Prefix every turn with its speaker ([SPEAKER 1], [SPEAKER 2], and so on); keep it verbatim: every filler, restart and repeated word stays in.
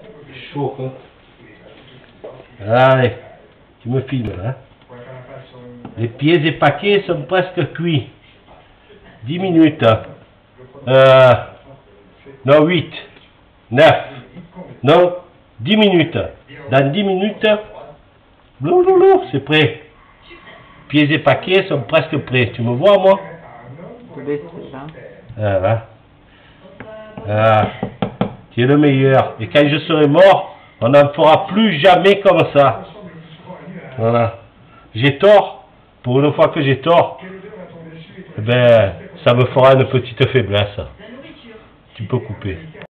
[SPEAKER 1] Chaud, hein.
[SPEAKER 2] Allez, tu me filmes, hein. Les pieds et paquets sont presque cuits. dix minutes. Euh, non, huit. neuf. Non, dix minutes. Dans dix minutes, blablabla, c'est prêt. Pieds et paquets sont presque prêts. Tu me vois, moi? Voilà. Ah, tu es le meilleur. Et quand je serai mort, on n'en fera plus jamais comme ça. Voilà. J'ai tort. Pour une fois que j'ai tort, eh ben, ça me fera une petite faiblesse. Tu peux couper.